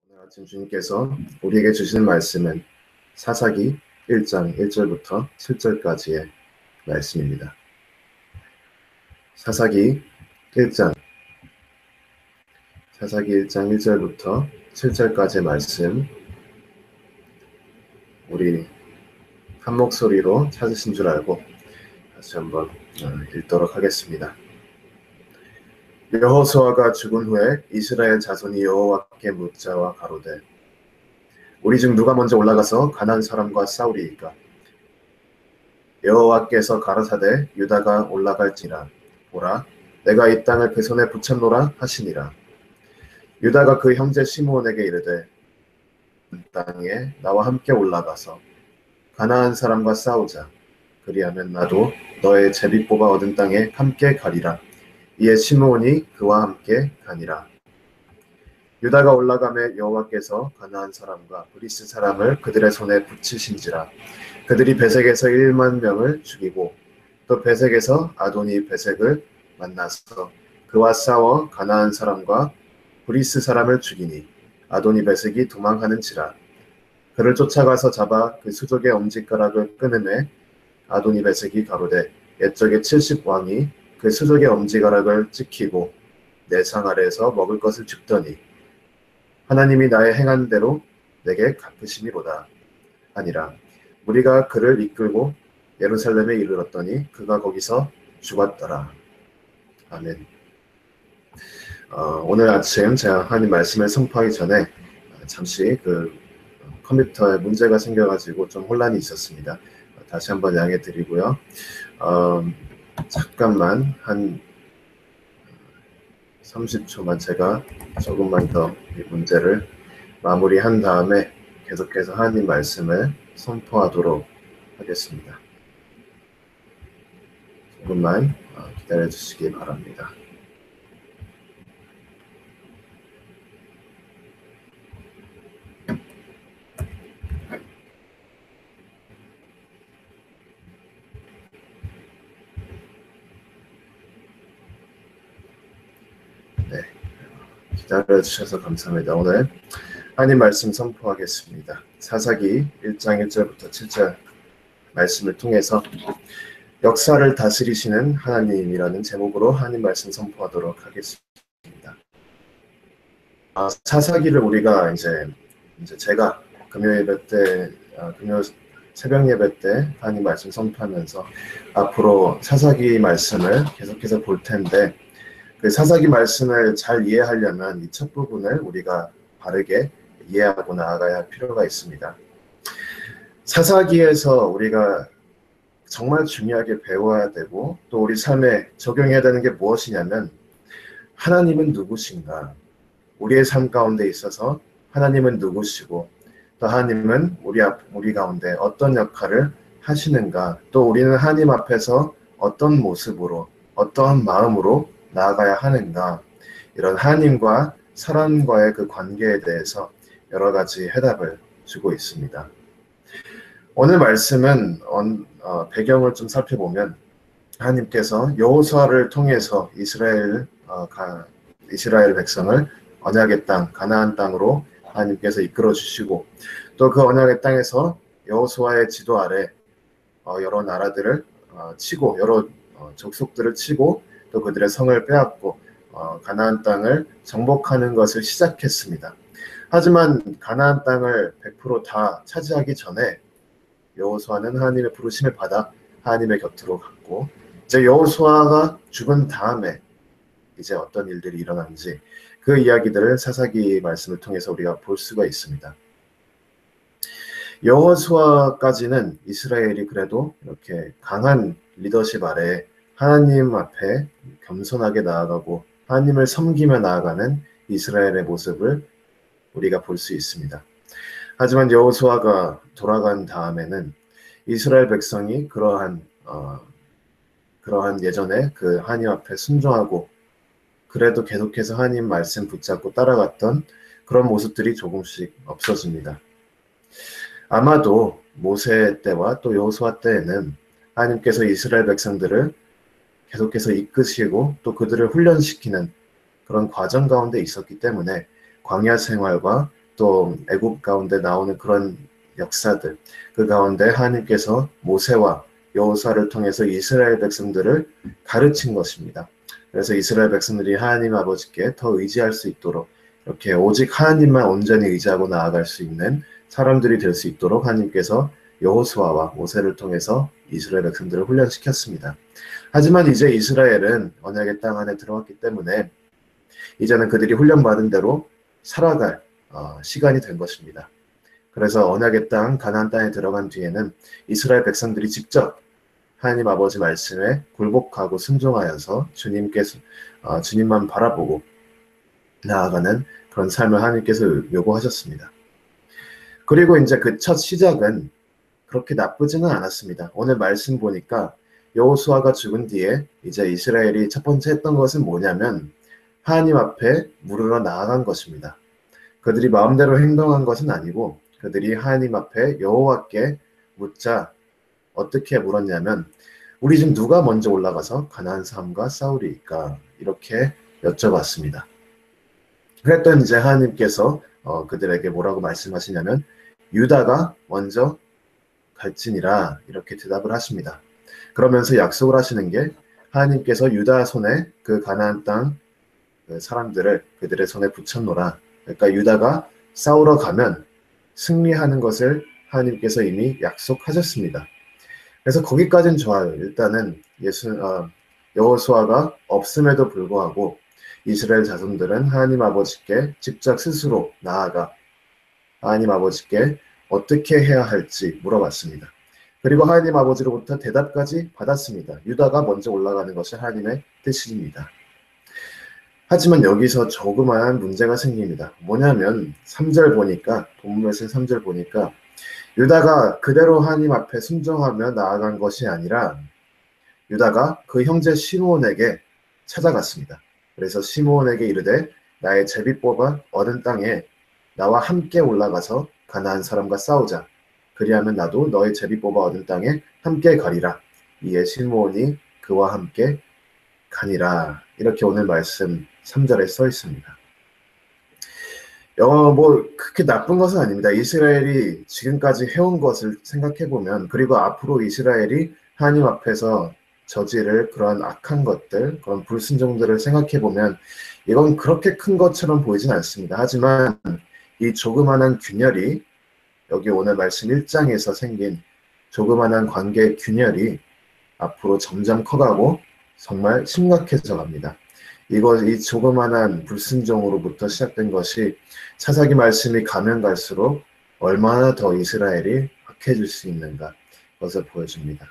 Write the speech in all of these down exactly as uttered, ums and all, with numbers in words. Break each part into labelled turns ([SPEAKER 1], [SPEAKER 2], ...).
[SPEAKER 1] 오늘 아침 주님께서 우리에게 주시는 말씀은 사사기 일 장 일 절부터 칠 절까지의 말씀입니다. 사사기 일 장 사사기 일 장 일 절부터 칠 절까지의 말씀, 우리 한 목소리로 찾으신 줄 알고 다시 한번 읽도록 하겠습니다. 여호수아가 죽은 후에 이스라엘 자손이 여호와께 묻자와 가로되, 우리 중 누가 먼저 올라가서 가나안 사람과 싸우리이까? 여호와께서 가라사대 유다가 올라갈지라. 보라, 내가 이 땅을 그 손에 붙였노라 하시니라. 유다가 그 형제 시므온에게 이르되, 땅에 나와 함께 올라가서 가나안 사람과 싸우자. 그리하면 나도 너의 제비 뽑아 얻은 땅에 함께 가리라. 이에 시므온이 그와 함께 가니라. 유다가 올라가매 여호와께서 가나안 사람과 브리스 사람을 그들의 손에 붙이신지라. 그들이 베색에서 일만 명을 죽이고 또 베색에서 아도니 베색을 만나서 그와 싸워 가나안 사람과 브리스 사람을 죽이니 아도니 베색이 도망하는지라. 그를 쫓아가서 잡아 그 수족의 엄지가락을 끊으매 아도니 베색이 가로되, 옛적에 칠십 왕이 그 수족의 엄지가락을 찍히고 내 상 아래에서 먹을 것을 줍더니 하나님이 나의 행한 대로 내게 갚으심이로다 하니라. 우리가 그를 이끌고 예루살렘에 이르렀더니 그가 거기서 죽었더라. 아멘. 어, 오늘 아침 제가 하나님 말씀을 선포하기 전에 잠시 그 컴퓨터에 문제가 생겨가지고 좀 혼란이 있었습니다. 다시 한번 양해 드리고요. 어, 잠깐만 한 삼십 초만 제가 조금만 더 이 문제를 마무리한 다음에 계속해서 하나님 말씀을 선포하도록 하겠습니다. 조금만 기다려 주시기 바랍니다. 네, 기다려주셔서 감사합니다. 오늘 하나님 말씀 선포하겠습니다. 사사기 일 장 일 절부터 칠 절 말씀을 통해서 역사를 다스리시는 하나님이라는 제목으로 하나님 말씀 선포하도록 하겠습니다. 아, 사사기를 우리가 이제, 이제 제가 금요 예배 때, 아, 금요 새벽 예배 때 하나님 말씀 선포하면서 앞으로 사사기 말씀을 계속해서 볼 텐데, 그 사사기 말씀을 잘 이해하려면 이 첫 부분을 우리가 바르게 이해하고 나아가야 할 필요가 있습니다. 사사기에서 우리가 정말 중요하게 배워야 되고 또 우리 삶에 적용해야 되는 게 무엇이냐면, 하나님은 누구신가? 우리의 삶 가운데 있어서 하나님은 누구시고 또 하나님은 우리 앞, 우리 가운데 어떤 역할을 하시는가? 또 우리는 하나님 앞에서 어떤 모습으로, 어떠한 마음으로 나아가야 하는가? 이런 하나님과 사람과의 그 관계에 대해서 여러 가지 해답을 주고 있습니다. 오늘 말씀은 어, 배경을 좀 살펴보면 하나님께서 여호수아를 통해서 이스라엘 어, 가, 이스라엘 백성을 언약의 땅 가나안 땅으로 하나님께서 이끌어 주시고 또 그 언약의 땅에서 여호수아의 지도 아래 어, 여러 나라들을 어, 치고 여러 어, 족속들을 치고 또 그들의 성을 빼앗고 어, 가나안 땅을 정복하는 것을 시작했습니다. 하지만 가나안 땅을 백 퍼센트 다 차지하기 전에 여호수아는 하나님의 부르심을 받아 하나님의 곁으로 갔고, 이제 여호수아가 죽은 다음에 이제 어떤 일들이 일어난지 그 이야기들을 사사기 말씀을 통해서 우리가 볼 수가 있습니다. 여호수아까지는 이스라엘이 그래도 이렇게 강한 리더십 아래 하나님 앞에 겸손하게 나아가고 하나님을 섬기며 나아가는 이스라엘의 모습을 우리가 볼 수 있습니다. 하지만 여호수아가 돌아간 다음에는 이스라엘 백성이 그러한 어, 그러한 예전에 그 하나님 앞에 순종하고 그래도 계속해서 하나님 말씀 붙잡고 따라갔던 그런 모습들이 조금씩 없어집니다. 아마도 모세 때와 또 여호수아 때에는 하나님께서 이스라엘 백성들을 계속해서 이끄시고 또 그들을 훈련시키는 그런 과정 가운데 있었기 때문에 광야 생활과 또 애굽 가운데 나오는 그런 역사들, 그 가운데 하나님께서 모세와 여호수아를 통해서 이스라엘 백성들을 가르친 것입니다. 그래서 이스라엘 백성들이 하나님 아버지께 더 의지할 수 있도록, 이렇게 오직 하나님만 온전히 의지하고 나아갈 수 있는 사람들이 될 수 있도록 하나님께서 여호수아와 모세를 통해서 이스라엘 백성들을 훈련시켰습니다. 하지만 이제 이스라엘은 언약의 땅 안에 들어왔기 때문에 이제는 그들이 훈련받은 대로 살아갈 어, 시간이 된 것입니다. 그래서 언약의 땅 가나안 땅에 들어간 뒤에는 이스라엘 백성들이 직접 하나님 아버지 말씀에 굴복하고 순종하여서 주님께서 어, 주님만 바라보고 나아가는 그런 삶을 하나님께서 요구하셨습니다. 그리고 이제 그 첫 시작은 그렇게 나쁘지는 않았습니다. 오늘 말씀 보니까 여호수아가 죽은 뒤에 이제 이스라엘이 첫 번째 했던 것은 뭐냐면 하나님 앞에 물으러 나아간 것입니다. 그들이 마음대로 행동한 것은 아니고 그들이 하나님 앞에 여호와께 묻자 어떻게 물었냐면 우리 중 누가 먼저 올라가서 가나안 사람과 싸우리이까 이렇게 여쭤봤습니다. 그랬더니 이제 하나님께서 어, 그들에게 뭐라고 말씀하시냐면 유다가 먼저 갈지니라 이렇게 대답을 하십니다. 그러면서 약속을 하시는 게 하나님께서 유다 손에 그 가나안 땅 그 사람들을 그들의 손에 붙였노라. 그러니까 유다가 싸우러 가면 승리하는 것을 하나님께서 이미 약속하셨습니다. 그래서 거기까지는 좋아요. 일단은 예수 어, 여호수아가 없음에도 불구하고 이스라엘 자손들은 하나님 아버지께 직접 스스로 나아가 하나님 아버지께 어떻게 해야 할지 물어봤습니다. 그리고 하나님 아버지로부터 대답까지 받았습니다. 유다가 먼저 올라가는 것이 하나님의 뜻입니다. 하지만 여기서 조그마한 문제가 생깁니다. 뭐냐면 삼 절 보니까 본문에 쓴 삼 절 보니까 유다가 그대로 하나님 앞에 순종하며 나아간 것이 아니라 유다가 그 형제 시므온에게 찾아갔습니다. 그래서 시므온에게 이르되 나의 제비 뽑아 얻은 땅에 나와 함께 올라가서 가나안 사람과 싸우자. 그리하면 나도 너의 제비 뽑아 얻은 땅에 함께 가리라. 이에 시므온이 그와 함께 가니라. 이렇게 오늘 말씀 삼 절에 써 있습니다. 어, 뭐 그렇게 나쁜 것은 아닙니다. 이스라엘이 지금까지 해온 것을 생각해보면 그리고 앞으로 이스라엘이 하나님 앞에서 저지를 그런 악한 것들, 그런 불순종들을 생각해보면 이건 그렇게 큰 것처럼 보이진 않습니다. 하지만 이 조그만한 균열이 여기 오늘 말씀 일 장에서 생긴 조그만한 관계 균열이 앞으로 점점 커가고 정말 심각해져 갑니다. 이거 이 조그만한 불순종으로부터 시작된 것이 차사기 말씀이 가면 갈수록 얼마나 더 이스라엘이 악해질 수 있는가 그것을 보여줍니다.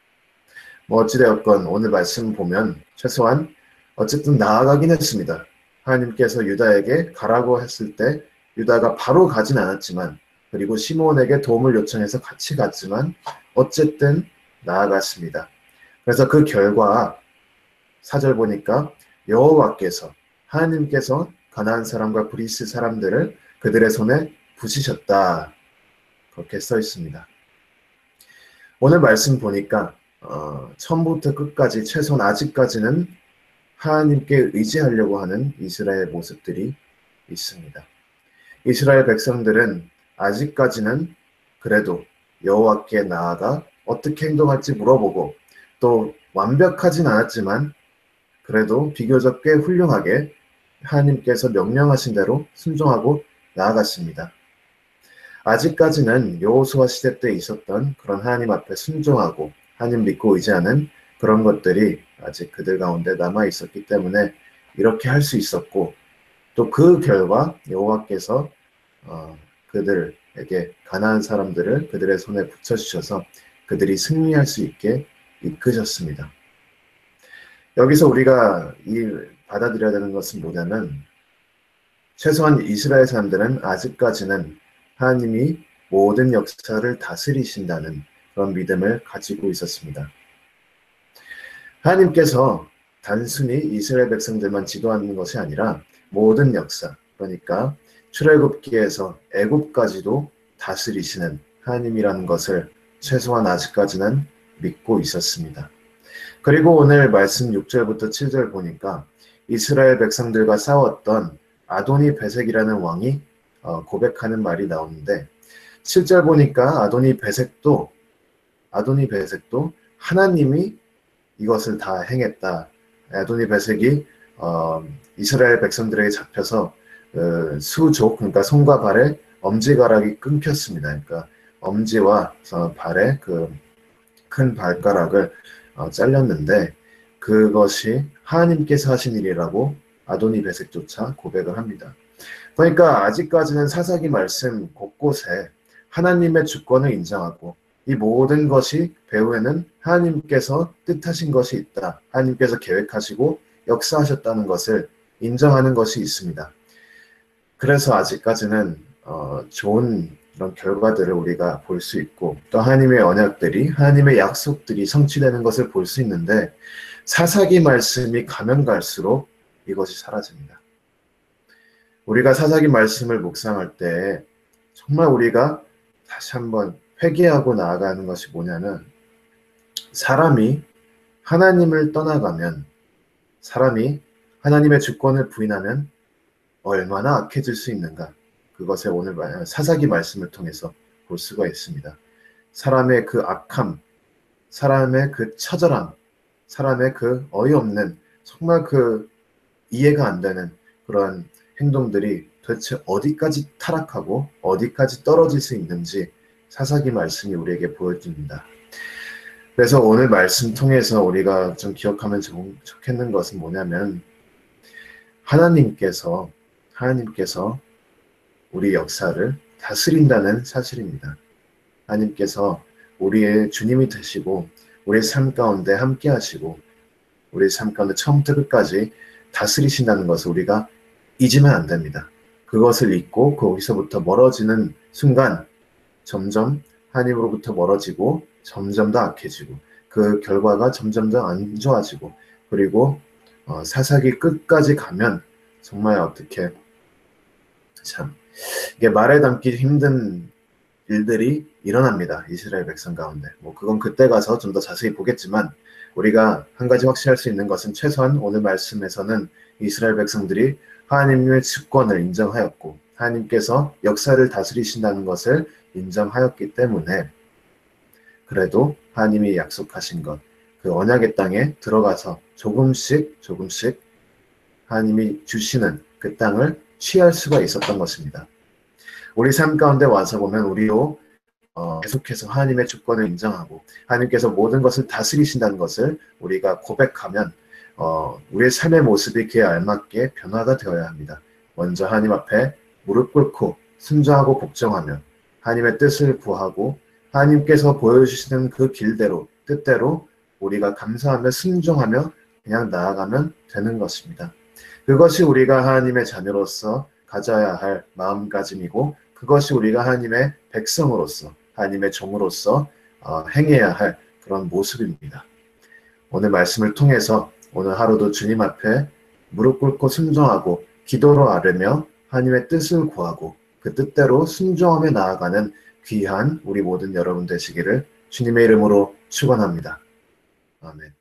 [SPEAKER 1] 뭐 어찌되었건 오늘 말씀 보면 최소한 어쨌든 나아가긴 했습니다. 하나님께서 유다에게 가라고 했을 때 유다가 바로 가진 않았지만 그리고 시므온에게 도움을 요청해서 같이 갔지만 어쨌든 나아갔습니다. 그래서 그 결과 사 절 보니까 여호와께서 하나님께서 가나안 사람과 브리스 사람들을 그들의 손에 붙이셨다. 그렇게 써 있습니다. 오늘 말씀 보니까 어, 처음부터 끝까지 최소한 아직까지는 하나님께 의지하려고 하는 이스라엘 모습들이 있습니다. 이스라엘 백성들은 아직까지는 그래도 여호와께 나아가 어떻게 행동할지 물어보고 또 완벽하진 않았지만 그래도 비교적 꽤 훌륭하게 하나님께서 명령하신 대로 순종하고 나아갔습니다. 아직까지는 여호수아 시대 때 있었던 그런 하나님 앞에 순종하고 하나님 믿고 의지하는 그런 것들이 아직 그들 가운데 남아 있었기 때문에 이렇게 할 수 있었고 또 그 결과 여호와께서 어, 그들에게 가나안 사람들을 그들의 손에 붙여주셔서 그들이 승리할 수 있게 이끄셨습니다. 여기서 우리가 이 받아들여야 되는 것은 뭐냐면 최소한 이스라엘 사람들은 아직까지는 하나님이 모든 역사를 다스리신다는 그런 믿음을 가지고 있었습니다. 하나님께서 단순히 이스라엘 백성들만 지도하는 것이 아니라 모든 역사, 그러니까 출애굽기에서 애굽까지도 다스리시는 하나님이라는 것을 최소한 아직까지는 믿고 있었습니다. 그리고 오늘 말씀 육 절부터 칠 절 보니까 이스라엘 백성들과 싸웠던 아도니 베색이라는 왕이 어, 고백하는 말이 나오는데 칠 절 보니까 아도니 베섹도 아도니 베섹도 하나님이 이것을 다 행했다. 아도니 베섹이 어, 이스라엘 백성들에게 잡혀서 어, 수족, 그러니까 손과 발에 엄지가락이 끊겼습니다. 그러니까 엄지와 어, 발에 그 큰 발가락을 어, 잘렸는데 그것이 하나님께서 하신 일이라고 아도니 베섹조차 고백을 합니다. 그러니까 아직까지는 사사기 말씀 곳곳에 하나님의 주권을 인정하고 이 모든 것이 배후에는 하나님께서 뜻하신 것이 있다. 하나님께서 계획하시고 역사하셨다는 것을 인정하는 것이 있습니다. 그래서 아직까지는 어, 좋은 이런 결과들을 우리가 볼 수 있고 또 하나님의 언약들이 하나님의 약속들이 성취되는 것을 볼 수 있는데 사사기 말씀이 가면 갈수록 이것이 사라집니다. 우리가 사사기 말씀을 묵상할 때 정말 우리가 다시 한번 회개하고 나아가는 것이 뭐냐면 사람이 하나님을 떠나가면 사람이 하나님의 주권을 부인하면 얼마나 악해질 수 있는가 그것을 오늘 사사기 말씀을 통해서 볼 수가 있습니다. 사람의 그 악함, 사람의 그 처절함, 사람의 그 어이없는 정말 그 이해가 안 되는 그런 행동들이 도대체 어디까지 타락하고 어디까지 떨어질 수 있는지 사사기 말씀이 우리에게 보여줍니다. 그래서 오늘 말씀 통해서 우리가 좀 기억하면 좋겠는 것은 뭐냐면 하나님께서 하나님께서 우리 역사를 다스린다는 사실입니다. 하나님께서 우리의 주님이 되시고 우리의 삶 가운데 함께 하시고 우리의 삶 가운데 처음부터 끝까지 다스리신다는 것을 우리가 잊으면 안 됩니다. 그것을 잊고 거기서부터 멀어지는 순간 점점 하나님으로부터 멀어지고 점점 더 악해지고 그 결과가 점점 더 안 좋아지고 그리고 어, 사사기 끝까지 가면 정말 어떻게 참 이게 말에 담기 힘든 일들이 일어납니다. 이스라엘 백성 가운데. 뭐 그건 그때 가서 좀 더 자세히 보겠지만 우리가 한 가지 확실할 수 있는 것은 최소한 오늘 말씀에서는 이스라엘 백성들이 하나님의 주권을 인정하였고 하나님께서 역사를 다스리신다는 것을 인정하였기 때문에 그래도 하나님이 약속하신 것, 그 언약의 땅에 들어가서 조금씩 조금씩 하나님이 주시는 그 땅을 취할 수가 있었던 것입니다. 우리 삶 가운데 와서 보면 우리도 어, 계속해서 하나님의 주권을 인정하고 하나님께서 모든 것을 다스리신다는 것을 우리가 고백하면 어, 우리의 삶의 모습이 그에 알맞게 변화가 되어야 합니다. 먼저 하나님 앞에 무릎 꿇고 순종하고 복종하며 하나님의 뜻을 구하고 하나님께서 보여주시는 그 길대로 뜻대로 우리가 감사하며 순종하며 그냥 나아가면 되는 것입니다. 그것이 우리가 하나님의 자녀로서 가져야 할 마음가짐이고 그것이 우리가 하나님의 백성으로서 하나님의 종으로서 어, 행해야 할 그런 모습입니다. 오늘 말씀을 통해서 오늘 하루도 주님 앞에 무릎 꿇고 순종하고 기도로 아뢰며 하나님의 뜻을 구하고 그 뜻대로 순종하며 나아가는 귀한 우리 모든 여러분 되시기를 주님의 이름으로 축원합니다. 아멘.